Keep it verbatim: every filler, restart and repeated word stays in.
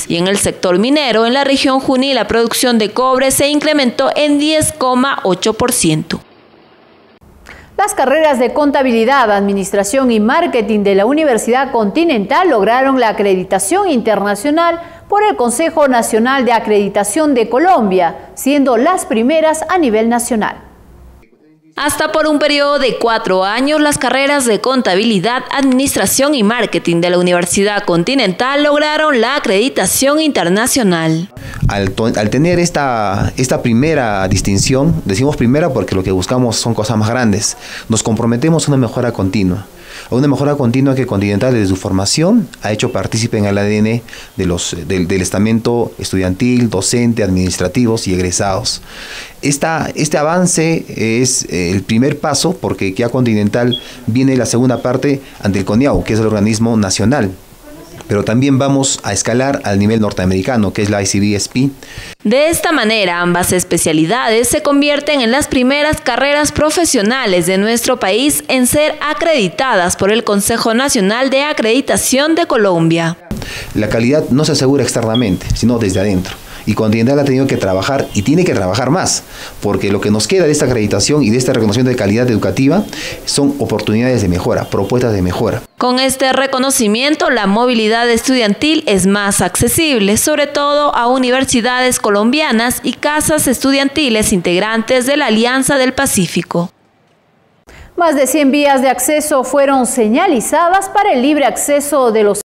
y en el sector minero en la región Junín la producción de cobre se incrementó en diez coma ocho por ciento. Las carreras de Contabilidad, Administración y Marketing de la Universidad Continental lograron la acreditación internacional por el Consejo Nacional de Acreditación de Colombia, siendo las primeras a nivel nacional. Hasta por un periodo de cuatro años, las carreras de Contabilidad, Administración y Marketing de la Universidad Continental lograron la acreditación internacional. Al, al tener esta, esta primera distinción, decimos primera porque lo que buscamos son cosas más grandes, nos comprometemos a una mejora continua. A una mejora continua que Continental desde su formación ha hecho partícipe en el A D N de los, del, del estamento estudiantil, docente, administrativos y egresados. Esta, este avance es el primer paso porque ya Continental viene la segunda parte ante el CONIAU, que es el organismo nacional. Pero también vamos a escalar al nivel norteamericano, que es la I C B S P. De esta manera, ambas especialidades se convierten en las primeras carreras profesionales de nuestro país en ser acreditadas por el Consejo Nacional de Acreditación de Colombia. La calidad no se asegura externamente, sino desde adentro. Y Continental ha tenido que trabajar y tiene que trabajar más, porque lo que nos queda de esta acreditación y de este reconocimiento de calidad educativa son oportunidades de mejora, propuestas de mejora. Con este reconocimiento, la movilidad estudiantil es más accesible, sobre todo a universidades colombianas y casas estudiantiles integrantes de la Alianza del Pacífico. Más de cien vías de acceso fueron señalizadas para el libre acceso de los